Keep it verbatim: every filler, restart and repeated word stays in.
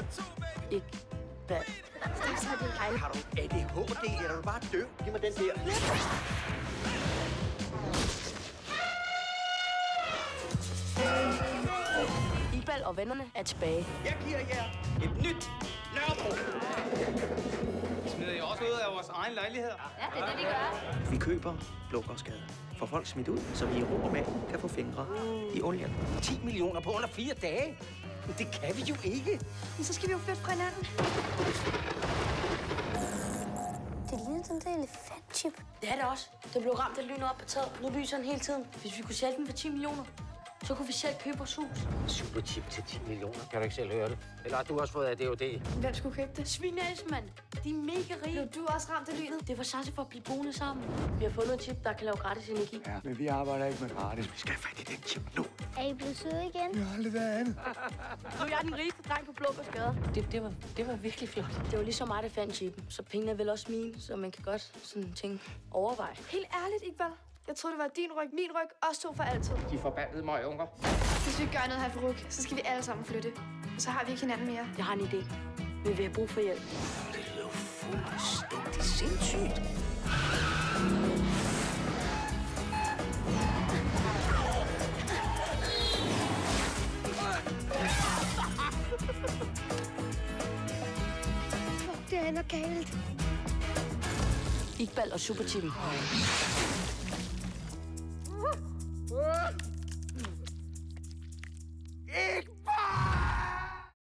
Ikke hvad? Har du A D H D, eller er du bare døv? Giv mig den der. Iqbal og vennerne er tilbage. Jeg giver jer et nyt Nørrebro. Smider I også ud af vores egen lejlighed? Ja, det er det, vi gør. Vi køber Blågårdsgade. Får folk smidt ud, så vi i ro og mag kan få fingre i olien. ti millioner på under fire dage? Det kan vi jo ikke. Men så skal vi jo flytte fra hinanden. Det ligner den der elefantchip. Det er det også. Det blev ramt af lyn op på taget. Nu lyser den hele tiden. Hvis vi kunne sælge den for ti millioner, så kunne vi selv købe vores hus. Superchip til ti millioner. Kan du ikke selv høre det? Eller har du også fået A D H D? Hvem skulle købe det? Svinæs, mand. De er mega rige. Blev du også ramt af lynet? Det var chance for at blive boende sammen. Vi har fundet en chip, der kan lave gratis energi. Ja, men vi arbejder ikke med gratis. Vi skal have fat i den chip nu. Er I blevet søde igen? Jeg har aldrig været andet. Nu er jeg den rigeste dreng på Blågårdsgade. Det, det, var, det var virkelig flot. Det var ligesom mig, der fandt chippen. Så pengene er vel også mine, så man kan godt sådan tænke overveje. Helt ærligt, Iqbal. Jeg troede, det var din ryg, min ryg, os to for altid. De forbandede møgunger. Hvis vi ikke gør noget her for Ruk, så skal vi alle sammen flytte. Og så har vi ikke hinanden mere. Jeg har en idé. Vi vil have brug for hjælp. Det lyder fuldstændig sindssygt. Fuck, det er noget galt. Iqbal og Superchippen.